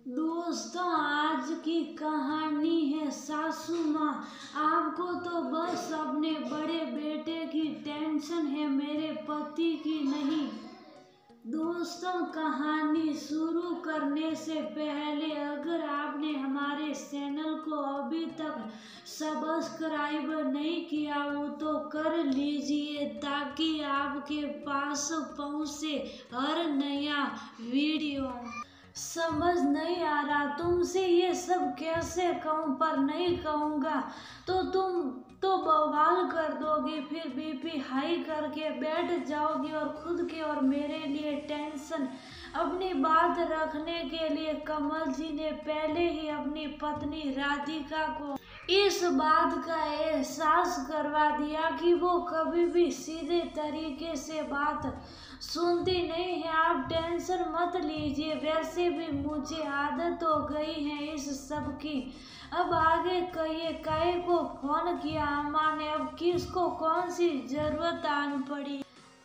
दोस्तों, आज की कहानी है सासू माँ। आपको तो बस अपने बड़े बेटे की टेंशन है, मेरे पति की नहीं। दोस्तों, कहानी शुरू करने से पहले अगर आपने हमारे चैनल को अभी तक सब्सक्राइब नहीं किया हो तो कर लीजिए, ताकि आपके पास पहुँचे हर नया वीडियो। समझ नहीं आ रहा तुमसे ये सब कैसे कहूँ, पर नहीं कहूँगा तो तुम तो बवाल कर दोगी, फिर बीपी हाई करके बैठ जाओगी और खुद के और मेरे लिए टेंशन। अपनी बात रखने के लिए कमल जी ने पहले ही अपनी पत्नी राधिका को इस बात का एहसास करवा दिया कि वो कभी भी सीधे तरीके से बात सुनती नहीं है। आप टेंशन मत लीजिए, वैसे भी मुझे आदत हो गई है इस सब की। अब आगे कहिए, काहे को फोन किया अम्मा ने, अब किसको कौन सी जरूरत आन पड़ी।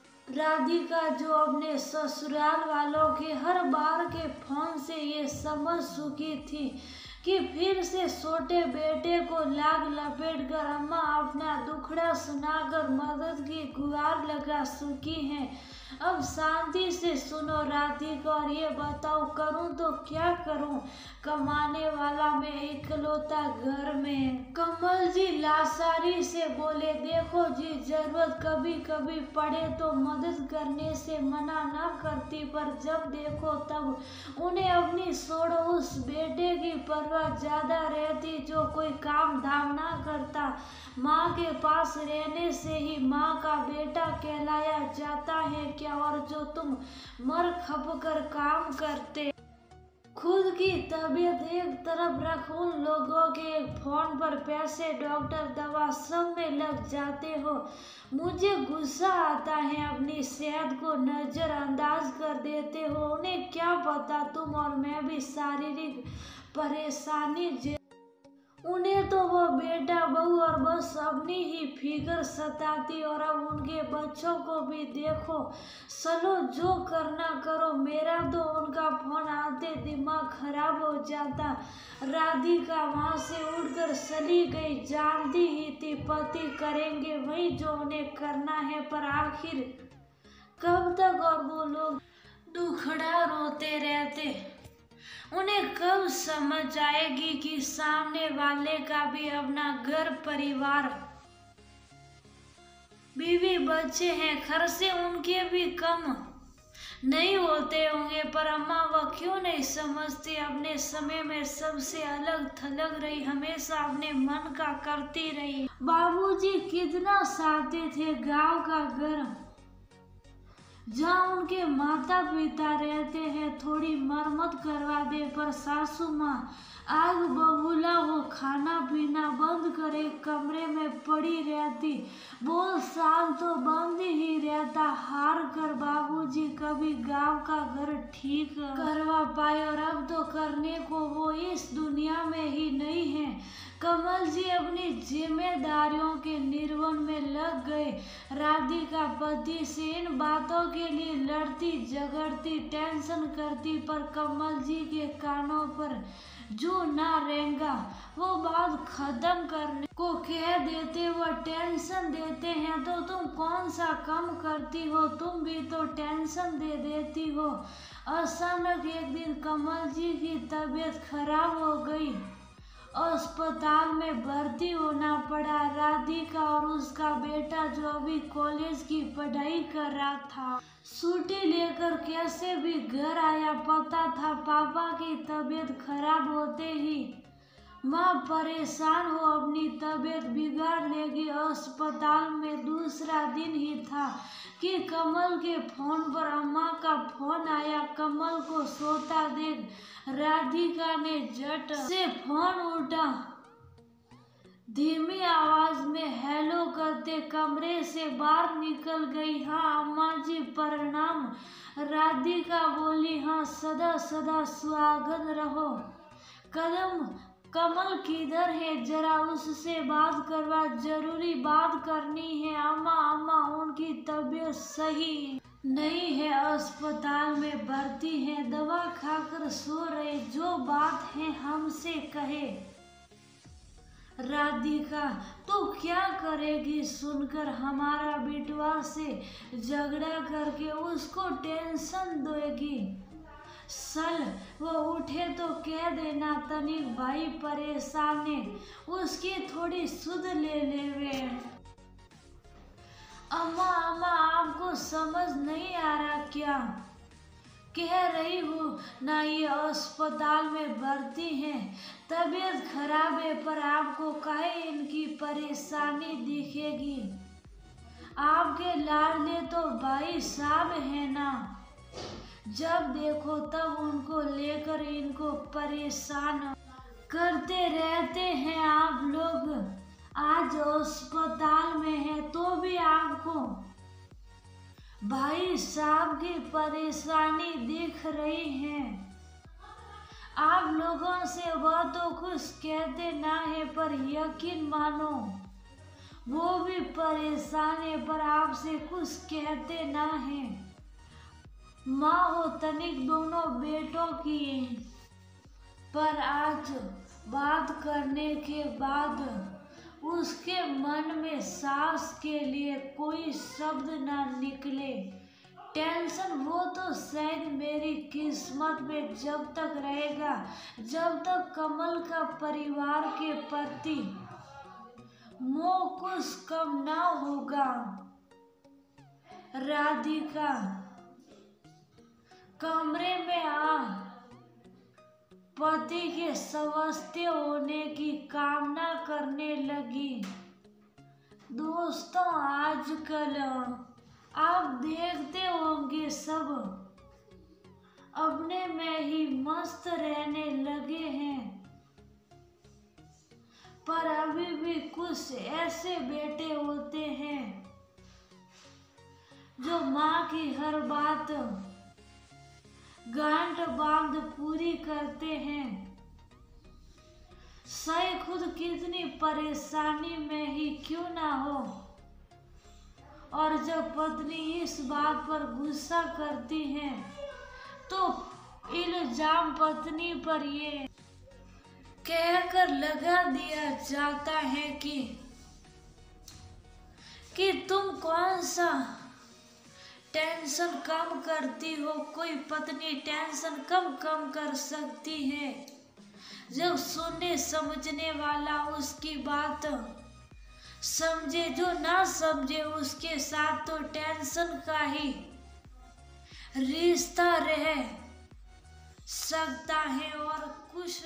राधिका जो अपने ससुराल वालों के हर बार के फोन से ये समझ चुकी थी कि फिर से छोटे बेटे को लाग लपेट कर अम्मा अपना दुखड़ा सुनाकर मदद की गुहार लगा चुकी हैं। अब शांति से सुनो राधिका, और ये बताओ करूं तो क्या करूं, कमाने वाला मैं इकलौता घर में। कमल जी लाचारी से बोले, देखो जी, जरूरत कभी कभी पड़े तो मदद करने से मना ना करती, पर जब देखो तब उन्हें अपनी छोड़ो उस बेटे की परवाह ज्यादा रहती जो कोई काम धाम ना करता। माँ के पास रहने से ही माँ का बेटा कहलाया जाता है क्या, और जो तुम मर खप कर काम करते, खुद की तबीयत एक तरफ रख उन लोगों के फोन पर पैसे, डॉक्टर, दवा सब में लग जाते हो। मुझे गुस्सा आता है, अपनी सेहत को नजरअंदाज कर देते हो। उन्हें क्या पता तुम और मैं भी शारीरिक परेशानी उन्हें तो वो बेटा बहू और बस अपनी ही फिक्र सताती, और अब उनके बच्चों को भी देखो। चलो जो करना करो, मेरा तो उनका फोन आते दिमाग खराब हो जाता। राधिका वहां से उठकर चली गई, जानती ही थी पति करेंगे वही जो उन्हें करना है, पर आखिर कब तक और वो लोग दुखड़ा रोते रहते। उन्हें कब समझ आएगी कि सामने वाले का भी अपना घर परिवार, बीवी बच्चे हैं, खर्चे उनके भी कम नहीं होते होंगे। पर अम्मा वह क्यों नहीं समझती, अपने समय में सबसे अलग थलग रही, हमेशा अपने मन का करती रही। बाबूजी कितना चाहते थे गांव का घर जहाँ उनके माता पिता रहते हैं, थोड़ी मरम्मत करवा दे, पर सासू माँ आग बबूला वो खाना पीना बंद कर एक कमरे में पड़ी रहती। वो साल तो बंद ही रहता, हार कर बाबूजी कभी गांव का घर ठीक करवा पाए, और अब तो करने को वो इस दुनिया में ही नहीं है। कमल जी अपनी जिम्मेदारियों के निर्वहन में लग गए। राधिका पति से इन बातों के लिए लड़ती झगड़ती टेंशन करती, पर कमल जी के कानों पर जो ना रहेगा वो बात खत्म करने को कह देते। वो टेंशन देते हैं तो तुम कौन सा कम करती हो, तुम भी तो टेंशन दे देती हो। अचानक एक दिन कमल जी की तबीयत खराब हो गई, अस्पताल में भर्ती होना पड़ा। राधिका और उसका बेटा जो अभी कॉलेज की पढ़ाई कर रहा था, छुट्टी लेकर कैसे भी घर आया। पता था पापा की तबीयत खराब होते ही माँ परेशान हो अपनी तबीयत बिगाड़ लेगी। अस्पताल में दूसरा दिन ही था कि कमल के फोन पर अम्मा का फोन आया। कमल को सोता देख राधिका ने झट से फोन उठा, धीमी आवाज में हेलो करते कमरे से बाहर निकल गई। हाँ अम्मा जी प्रणाम। राधिका बोली, हाँ सदा सदा सुहागन रहो। कदम कमल किधर है, जरा उससे बात करवा, जरूरी बात करनी है। अम्मा अम्मा, उनकी तबीयत सही नहीं है, अस्पताल में भर्ती है, दवा खाकर सो रहे, जो बात है हमसे कहे। राधिका, तो क्या करेगी सुनकर हमारा बेटवा से झगड़ा करके उसको टेंशन देगी। सल वो उठे तो कह देना तनिक भाई परेशान है, उसकी थोड़ी सुध ले लेवे। अम्मा अम्मा, आपको समझ नहीं आ रहा क्या कह रही हूँ ना, ये अस्पताल में भर्ती है, तबीयत खराब है, पर आपको काहे इनकी परेशानी दिखेगी। आपके लाडले तो भाई साहब है ना, जब देखो तब उनको लेकर इनको परेशान करते रहते हैं आप लोग। आज अस्पताल में है तो भी आपको भाई साहब की परेशानी दिख रही है। आप लोगों से वह तो कुछ कहते ना है, पर यकीन मानो वो भी परेशान है, पर आपसे कुछ कहते ना है। माँ हो तनिक दोनों बेटों की, पर आज बात करने के बाद उसके मन में सास के लिए कोई शब्द ना निकले। टेंशन वो तो शायद मेरी किस्मत में जब तक रहेगा, जब तक कमल का परिवार के प्रति मोह कुछ कम ना होगा। राधिका कमरे में आ पति के स्वस्थ होने की कामना करने लगी। दोस्तों, आजकल आप देखते होंगे सब अपने में ही मस्त रहने लगे हैं, पर अभी भी कुछ ऐसे बेटे होते हैं जो माँ की हर बात गांठ बांध पूरी करते हैं। सही खुद कितनी परेशानी में ही क्यों ना हो, और जब पत्नी इस बात पर गुस्सा करती है तो इल्जाम पत्नी पर ये कहकर लगा दिया जाता है कि तुम कौन सा टेंशन कम करती हो। कोई पत्नी टेंशन कम कर सकती है जब सुनने समझने वाला उसकी बात समझे, जो ना समझे उसके साथ तो टेंशन का ही रिश्ता रह सकता है और कुछ